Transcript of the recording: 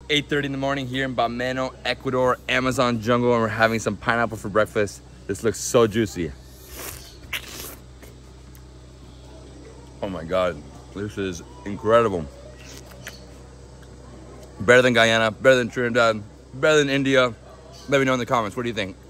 8:30 in the morning here in Bameno, Ecuador, Amazon jungle, and we're having some pineapple for breakfast. This looks so juicy. Oh my God, this is incredible. Better than Guyana, better than Trinidad, better than India. Let me know in the comments, what do you think?